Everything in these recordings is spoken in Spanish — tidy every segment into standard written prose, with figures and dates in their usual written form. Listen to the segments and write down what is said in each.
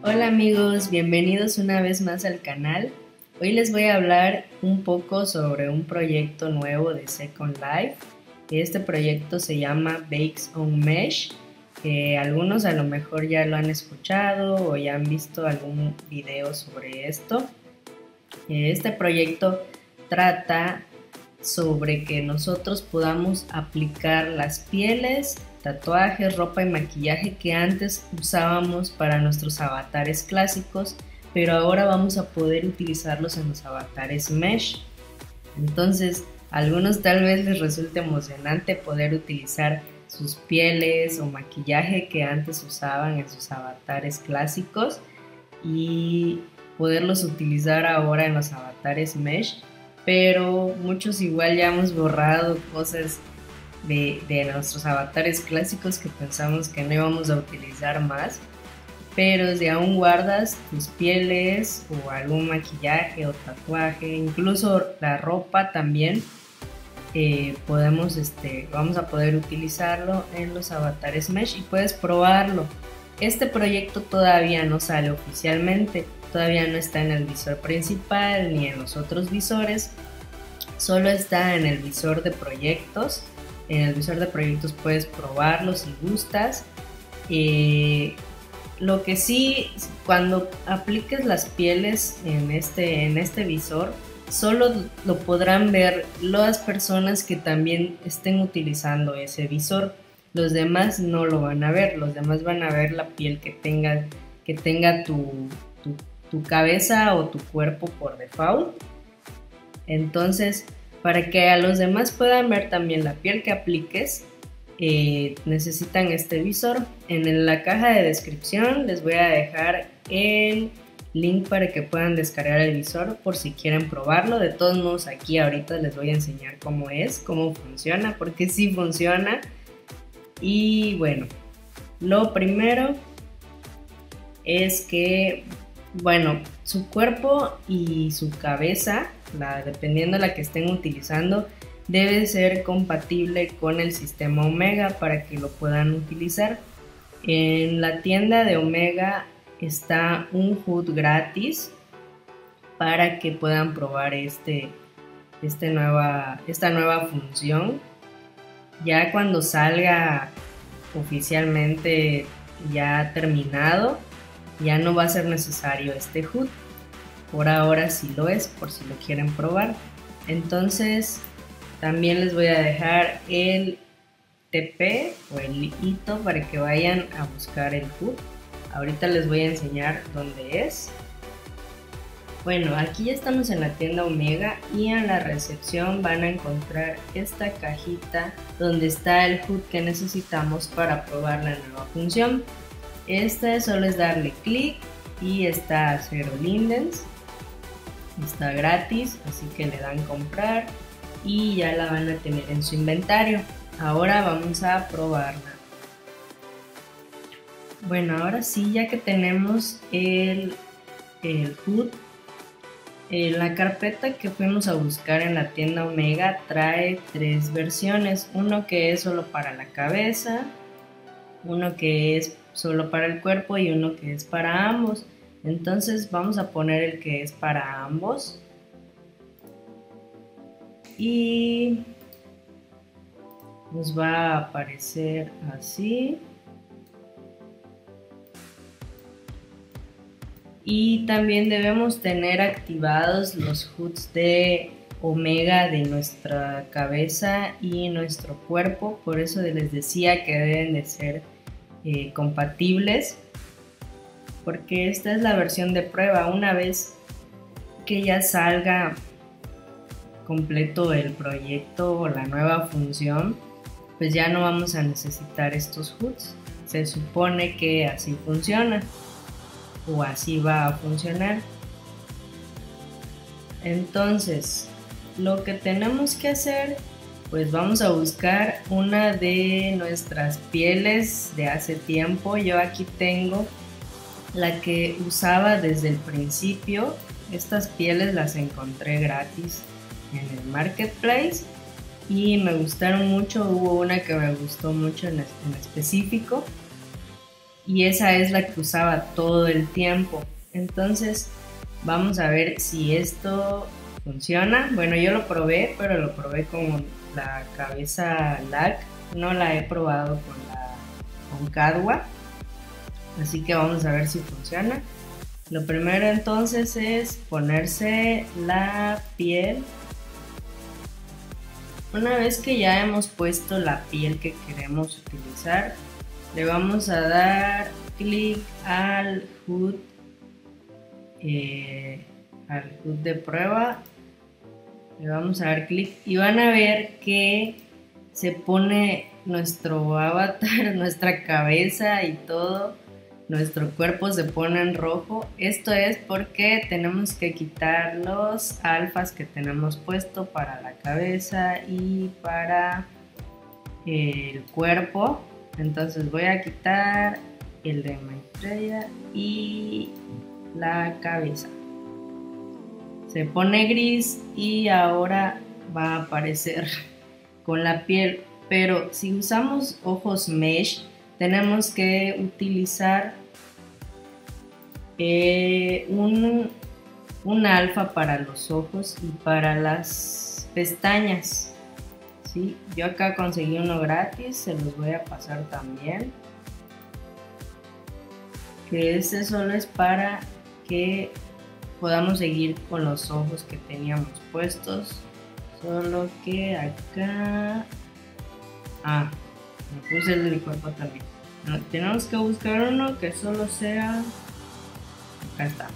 Hola amigos, bienvenidos una vez más al canal. Hoy les voy a hablar un poco sobre un proyecto nuevo de Second Life. Este proyecto se llama Bakes on Mesh, que algunos a lo mejor ya lo han escuchado o ya han visto algún video sobre esto. Este proyecto trata sobre que nosotros podamos aplicar las pieles, tatuajes, ropa y maquillaje que antes usábamos para nuestros avatares clásicos, pero ahora vamos a poder utilizarlos en los avatares Mesh. Entonces, a algunos tal vez les resulte emocionante poder utilizar sus pieles o maquillaje que antes usaban en sus avatares clásicos y poderlos utilizar ahora en los avatares Mesh, pero muchos igual ya hemos borrado cosas de nuestros avatares clásicos que pensamos que no íbamos a utilizar más, pero si aún guardas tus pieles o algún maquillaje o tatuaje, incluso la ropa también, vamos a poder utilizarlo en los avatares Mesh y puedes probarlo. Este proyecto todavía no sale oficialmente, todavía no está en el visor principal ni en los otros visores, solo está en el visor de proyectos. En el visor de proyectos puedes probarlo si gustas. Lo que sí, cuando apliques las pieles en este visor, solo lo podrán ver las personas que también estén utilizando ese visor. Los demás no lo van a ver, los demás van a ver la piel que tenga tu cabeza o tu cuerpo por default. Entonces, para que a los demás puedan ver también la piel que apliques, necesitan este visor. En la caja de descripción les voy a dejar el link para que puedan descargar el visor por si quieren probarlo. De todos modos, aquí ahorita les voy a enseñar cómo funciona, porque sí funciona. Y bueno, lo primero es que, bueno, su cuerpo y su cabeza, dependiendo de la que estén utilizando, debe ser compatible con el sistema Omega para que lo puedan utilizar. En la tienda de Omega está un HUD gratis para que puedan probar esta nueva función. Ya cuando salga oficialmente ya terminado, ya no va a ser necesario este HUD. Por ahora sí lo es, por si lo quieren probar. Entonces también les voy a dejar el TP o el hito para que vayan a buscar el HUD. Ahorita les voy a enseñar dónde es. Bueno, aquí ya estamos en la tienda Omega y en la recepción van a encontrar esta cajita donde está el HUD que necesitamos para probar la nueva función. Solo es darle clic y está a 0 lindens. Está gratis, así que le dan comprar y ya la van a tener en su inventario. Ahora vamos a probarla. Bueno, ahora sí, ya que tenemos el HUD, la carpeta que fuimos a buscar en la tienda Omega trae 3 versiones. Uno que es solo para la cabeza, uno que es solo para el cuerpo y uno que es para ambos. Entonces vamos a poner el que es para ambos y nos va a aparecer así. Y también debemos tener activados los HUDs de Omega de nuestra cabeza y nuestro cuerpo, por eso les decía que deben de ser compatibles, porque esta es la versión de prueba. Una vez que ya salga completo el proyecto o la nueva función, pues ya no vamos a necesitar estos HUDs. Se supone que así funciona o así va a funcionar. Entonces, lo que tenemos que hacer, pues vamos a buscar una de nuestras pieles de hace tiempo. Yo aquí tengo la que usaba desde el principio. Estas pieles las encontré gratis en el marketplace y me gustaron mucho. Hubo una que me gustó mucho en específico y esa es la que usaba todo el tiempo. Entonces vamos a ver si esto funciona. Bueno, yo lo probé, pero lo probé con la cabeza LAC, no la he probado con Cadwa, así que vamos a ver si funciona. Lo primero entonces es ponerse la piel. Una vez que ya hemos puesto la piel que queremos utilizar, le vamos a dar clic al HUD de prueba. Le vamos a dar clic y van a ver que se pone nuestro avatar, nuestra cabeza y todo, nuestro cuerpo se pone en rojo. Esto es porque tenemos que quitar los alfas que tenemos puesto para la cabeza y para el cuerpo. Entonces voy a quitar el de Maitreya y la cabeza. Se pone gris y ahora va a aparecer con la piel, pero si usamos ojos mesh tenemos que utilizar un alfa para los ojos y para las pestañas. ¿Sí? Yo acá conseguí uno gratis, se los voy a pasar también, que este solo es para que podamos seguir con los ojos que teníamos puestos, solo que acá me puse el del cuerpo también. No, tenemos que buscar uno que solo sea, acá está,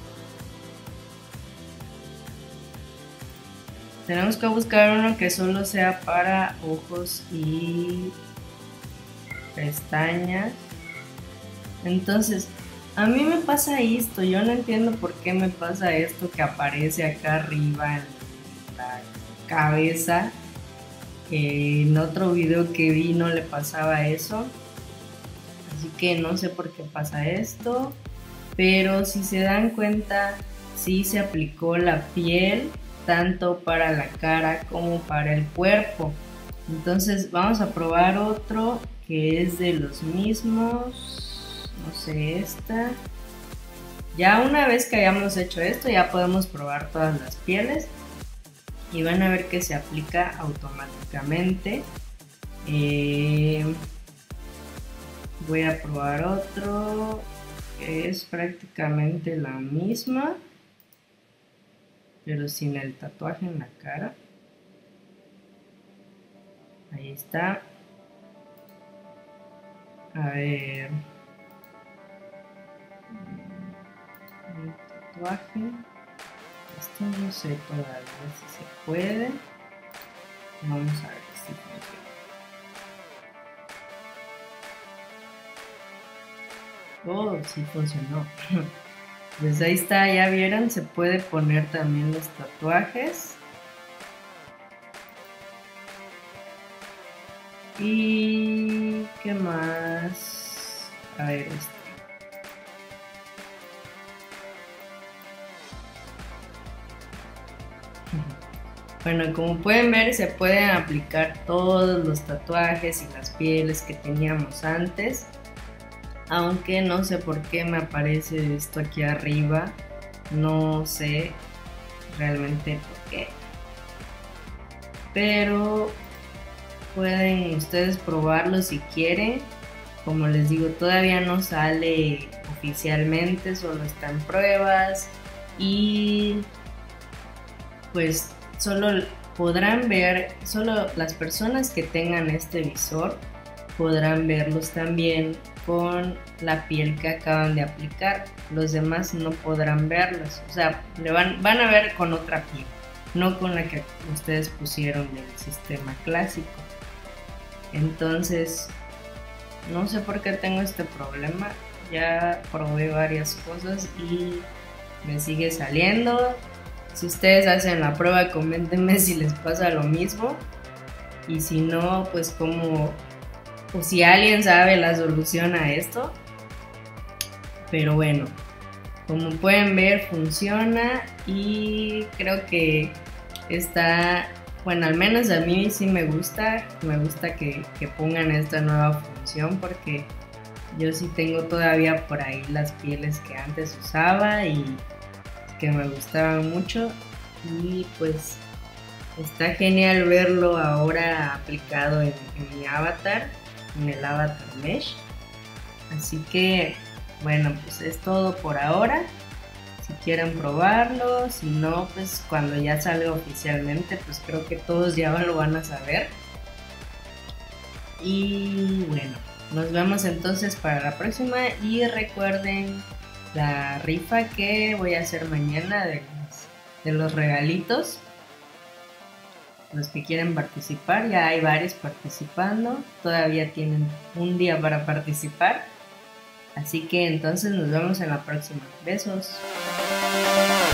tenemos que buscar uno que solo sea para ojos y pestañas. Entonces a mí me pasa esto, yo no entiendo por qué me pasa esto que aparece acá arriba en la cabeza. En otro video que vi no le pasaba eso, así que no sé por qué pasa esto, pero si se dan cuenta, sí se aplicó la piel tanto para la cara como para el cuerpo. Entonces vamos a probar otro que es de los mismos, no sé, esta. Ya una vez que hayamos hecho esto, ya podemos probar todas las pieles y van a ver que se aplica automáticamente. Voy a probar otro que es prácticamente la misma, pero sin el tatuaje en la cara. Ahí está. A ver, el tatuaje, esto no sé todavía si se puede. Vamos a ver si funciona. Oh, sí funcionó. Pues ahí está, ya vieron, se puede poner también los tatuajes. Y qué más, a ver, bueno, como pueden ver, se pueden aplicar todos los tatuajes y las pieles que teníamos antes, aunque no sé por qué me aparece esto aquí arriba, no sé realmente por qué, pero pueden ustedes probarlo si quieren. Como les digo, todavía no sale oficialmente, solo está en pruebas y pues solo podrán ver, solo las personas que tengan este visor podrán verlos también con la piel que acaban de aplicar. Los demás no podrán verlos, o sea, van a ver con otra piel, no con la que ustedes pusieron del sistema clásico. Entonces no sé por qué tengo este problema, ya probé varias cosas y me sigue saliendo. Si ustedes hacen la prueba, coméntenme si les pasa lo mismo y si no, pues como, o si alguien sabe la solución a esto. Pero bueno, como pueden ver, funciona y creo que está, bueno, al menos a mí sí me gusta que pongan esta nueva función porque Yo sí tengo todavía por ahí las pieles que antes usaba y que me gustaban mucho. Y pues está genial verlo ahora aplicado en mi avatar, en el avatar mesh. Así que bueno, pues es todo por ahora. Si quieren probarlo, si no, pues cuando ya salga oficialmente, pues creo que todos ya lo van a saber. Y bueno, nos vemos entonces para la próxima y recuerden la rifa que voy a hacer mañana de los regalitos. Los que quieren participar, ya hay varios participando, todavía tienen un día para participar. Así que entonces nos vemos en la próxima. Besos.